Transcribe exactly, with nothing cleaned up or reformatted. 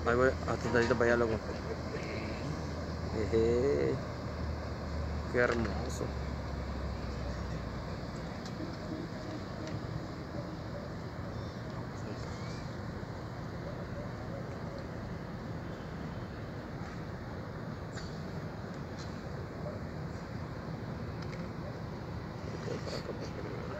Ahí voy, hasta ahorita para allá, loco. Eje, qué hermoso. Ok, para acá, para acá.